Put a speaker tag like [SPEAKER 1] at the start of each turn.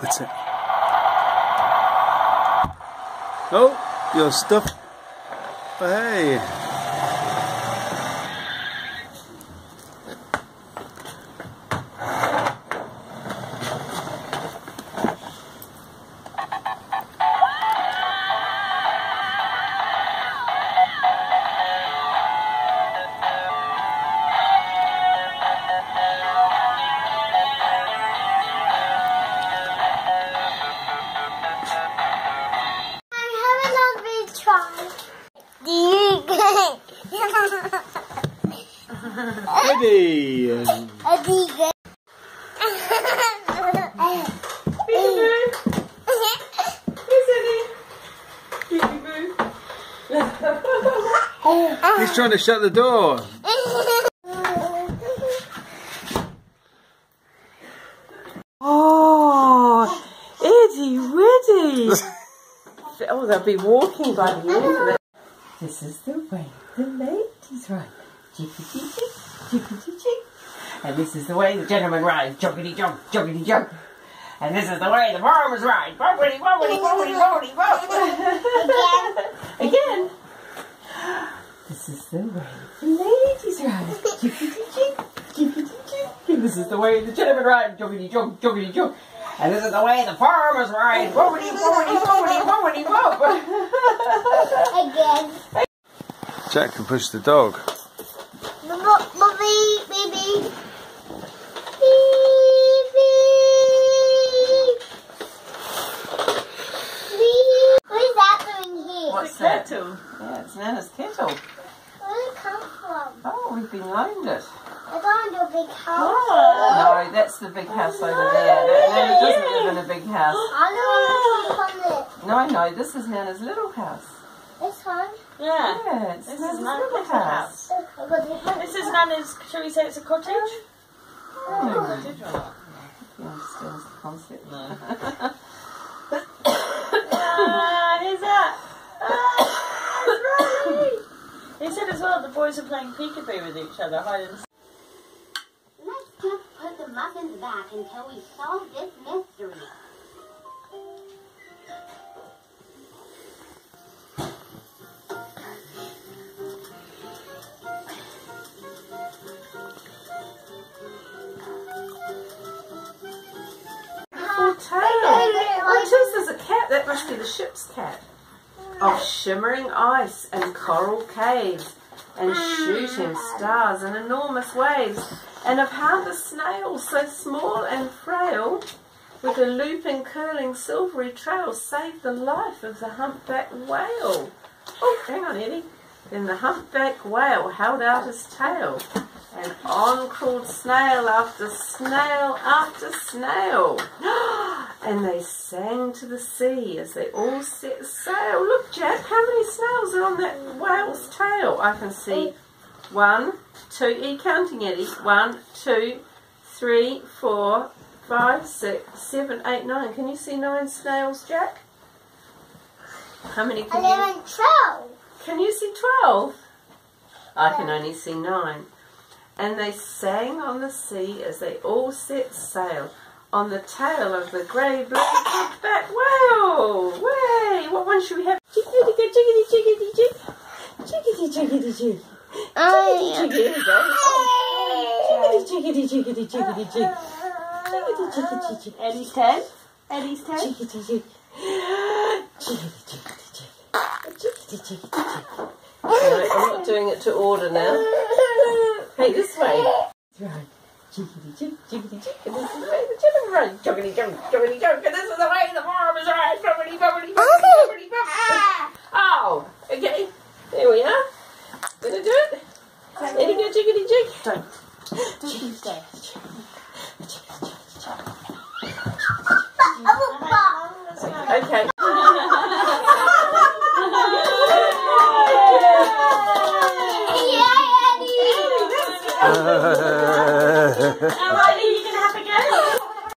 [SPEAKER 1] That's it. Oh, your stuff. Hey. Eddie! He's trying to shut the door.
[SPEAKER 2] Oh, Eddie, Reddy! Oh, they'll be walking by the end of it. This is the way the ladies ride. Jiggity-jig. And this is the way the gentlemen ride. Joggity-jog, joggity-jog. And this is the way the farmers ride. Bobbity, bobbity, bobbity, bobbity, bob. Again. This is the way the ladies ride. Jiggity-jig, jiggity-jig. And this is the way the gentlemen ride. Joggity-jog, joggity-jog. And this is the way the farmers ride. Bobbity, bobbity, bobbity, bobbity, bob.
[SPEAKER 3] Again.
[SPEAKER 1] Jack can push the dog.
[SPEAKER 3] Baby. What is that doing here?
[SPEAKER 2] What's that? Kettle. Yeah, it's Nana's kettle.
[SPEAKER 3] Where did it come from?
[SPEAKER 2] Oh, we've been loaned it.
[SPEAKER 3] I don't know a big house.
[SPEAKER 2] Oh. No, that's the big house over there. Nana doesn't live in a big house.
[SPEAKER 3] I don't want to come
[SPEAKER 2] No, this is Nana's little house.
[SPEAKER 3] This one?
[SPEAKER 2] Yeah, it's Nana's little house.
[SPEAKER 4] This is Nana's, shall we say it's a cottage?
[SPEAKER 2] Cottage or not? He understands the concept.
[SPEAKER 4] No. Who's that? It's Riley! He said as well the boys are playing peekaboo with each other, hide and seek.
[SPEAKER 3] Let's just put the muffins back until we solve this mystery.
[SPEAKER 2] Oh, it says there's a cat. That must be the ship's cat. Of shimmering ice and coral caves and shooting stars and enormous waves, and of how the snail, so small and frail, with a looping, curling, silvery trail, saved the life of the humpback whale. Oh, hang on, Eddie. Then the humpback whale held out his tail, and on crawled snail after snail after snail. And they sang to the sea as they all set sail. Look, Jack, how many snails are on that whale's tail? I can see 1, 2, are you counting, Eddie? 1, 2, 3, 4, 5, 6, 7, 8, 9. Can you see 9 snails, Jack? How many can
[SPEAKER 3] 11, 12.
[SPEAKER 2] Can you see 12? I can only see 9. And they sang on the sea as they all set sail on the tail of the grey blue humpback whale. Way! What one should we have? Jiggity, jiggity, jiggity, jig. Jiggity, jiggity, jig. Jiggity, jiggity, jig. Jiggity, jiggity, jiggity, jig. Jiggity, jiggity, jig.
[SPEAKER 4] Eddie's turn. Eddie's turn.
[SPEAKER 2] Jiggity, jig. Jiggity, jiggity, jig. Jiggity, jiggity, jig. Right, I'm not doing it to order now. Hey, this way. Right. Jiggity jig, jiggity jig, and this is the way the gentlemen ride. Joggity jog, joggity jog, and this is the way the farmers ride. Bobbity, bobbity, bobbity, bobbity, bobbity. Oh, okay. There we are. Gonna do it. Eddie, go jiggity jig. Don't. Jiggity jig. Okay.